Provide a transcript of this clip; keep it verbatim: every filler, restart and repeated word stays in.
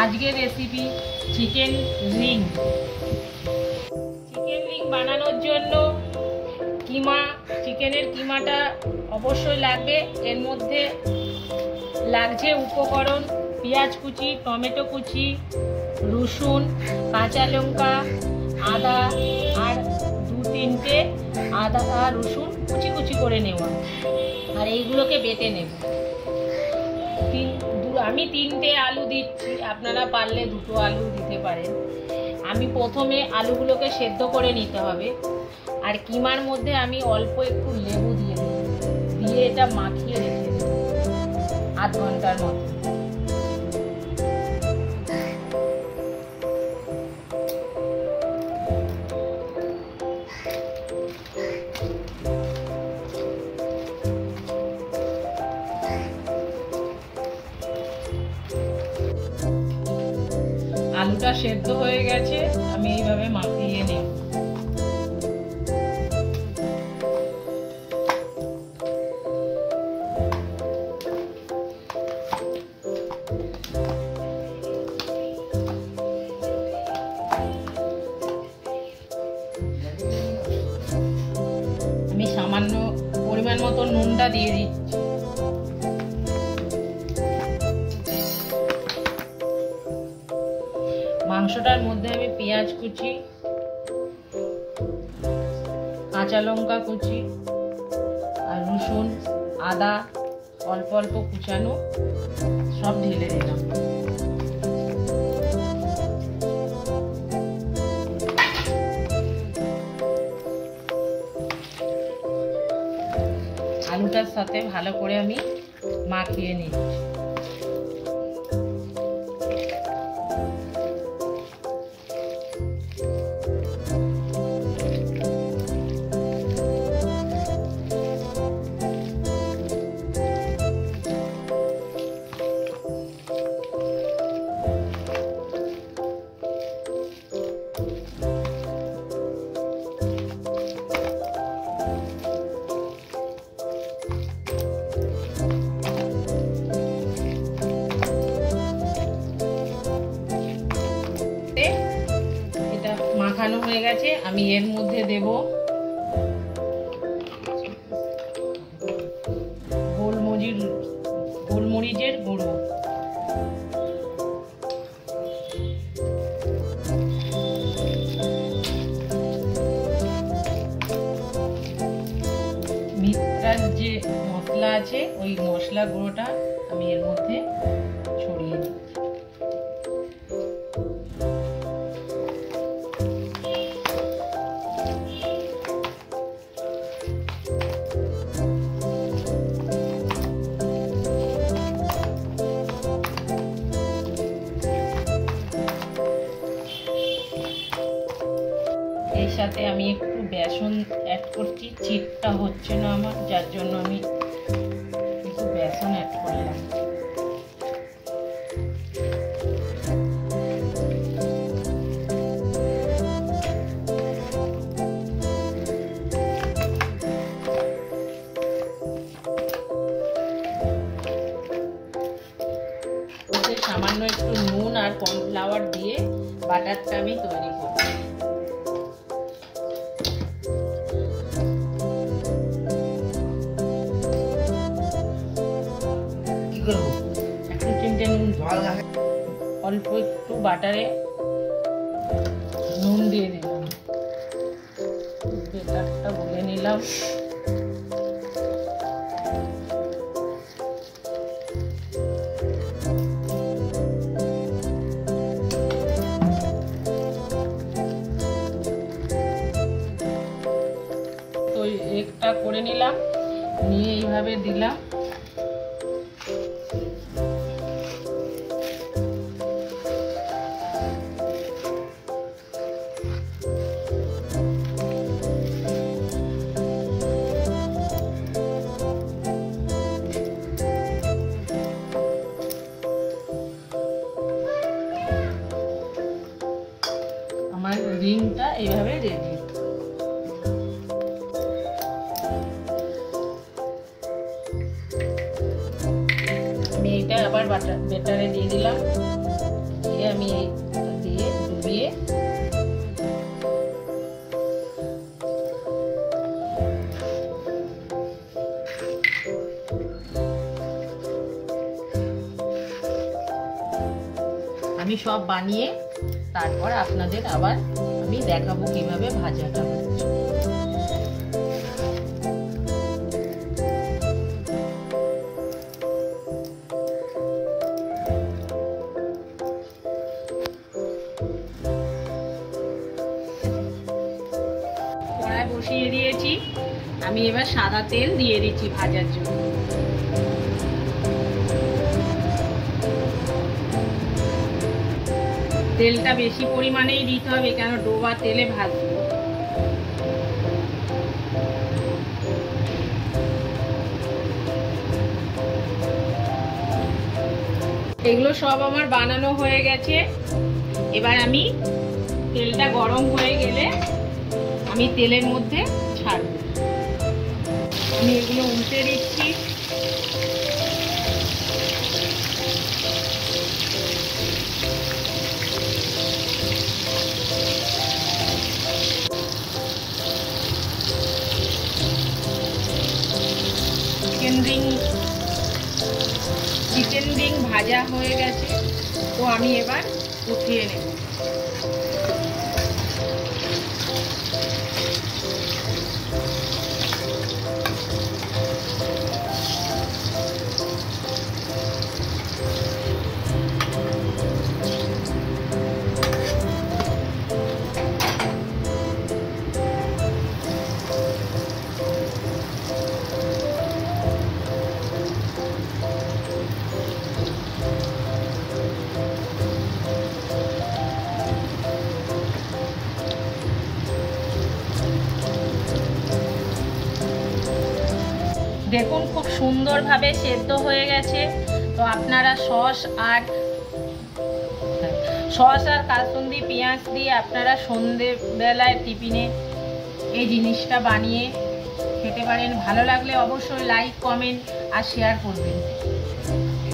আজকের recipe chicken ring. Chicken ring বানানোর জন্য কিমা, চিকেনের কিমাটা অবশ্যই লাগবে। এর মধ্যে লাগছে উপকরণ পেঁয়াজ কুচি, টমেটো কুচি, রসুন, কাঁচা লঙ্কা, আদা আর দু তিনটে আদা আর রসুন কুচি কুচি করে নেওয়া, আর এইগুলোকে বেটে নেব। তিন আমি তিনটে আলু দিচ্ছি, আপনারা পারলে দুটো আলু দিতে পারেন। আমি প্রথমে আলুগুলোকে সেদ্ধ করে নিতে হবে, আর কিমার মধ্যে আমি অল্প একটু লেবু দিয়ে দেব, দিয়ে এটা মাখিয়ে রেখে দেব আধ ঘন্টার মতো। আলুটা সেদ্ধ হয়ে গেছে, আমি এইভাবে মাখিয়ে নেব। আমি সামান্য পরিমাণ মতো নুনটা দিয়ে দিচ্ছি। মাংসটার মধ্যে আমি পেঁয়াজ কুচি, কাঁচা লঙ্কা কুচি আর রসুন, আদা অল্প অল্প কুচানো সব ঢেলে দিলাম। আলুটার সাথে ভালো করে আমি মাখিয়ে নিচ্ছি। এটা মাখানো হয়ে গেছে, আমি এর মধ্যে দেব গোলমরিচ গোলমরিচের গুঁড়ো, মিত্রার যে মশলা আছে ওই মশলা গুঁড়োটা আমি এর মধ্যে ছড়িয়ে দিই। এর সাথে আমি একটু বেসন অ্যাড করছি, চিটটা হচ্ছে না আমার, যার জন্য আমি একটু বেসন অ্যাড করলাম। সামান্য একটু নুন আর কর্নফ্লাওয়ার দিয়ে বাটারটা আমি তৈরি করব। একটু চিমটে নুন, অল্প একটু বাটারে নুন দিয়ে দিলাম, বেটারটা গুলে নিলাম। তো একটা করে নিলাম, নিয়ে এইভাবে দিলাম। আমার রিংটা এইভাবে রেডি। আমি এটা আবার বেটারে দিয়ে দিলাম, দিয়ে আমি দিয়ে ডুবিয়ে আমি সব বানিয়ে তারপর আপনাদের আবার আমি দেখাবো কিভাবে ভাজাটা হচ্ছে। কড়াই বসিয়ে দিয়েছি, আমি এবার সাদা তেল দিয়ে দিচ্ছি ভাজার জন্য। তেলটা বেশি পরিমাণেই দিতে হবে, কেন ডোবা তেলে ভাজবো। এগুলো সব আমার বানানো হয়ে গেছে। এবার আমি তেলটা গরম হয়ে গেলে আমি তেলের মধ্যে ছাড়ব। আমি এগুলো উল্টে দিচ্ছি। চিকেন রিং চিকেন রিং ভাজা হয়ে গেছে, তো আমি এবার উঠিয়ে নেব। দেখুন খুব সুন্দরভাবে সেদ্ধ হয়ে গেছে। তো আপনারা সস আর সস আর কাসুন্দি পেঁয়াজ দিয়ে আপনারা সন্ধ্যেবেলায় টিফিনে এই জিনিসটা বানিয়ে খেতে পারেন। ভালো লাগলে অবশ্যই লাইক, কমেন্ট আর শেয়ার করবেন।